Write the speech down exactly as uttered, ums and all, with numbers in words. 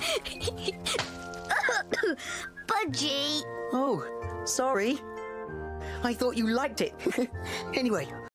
Budgie! Oh, sorry. I thought you liked it. Anyway,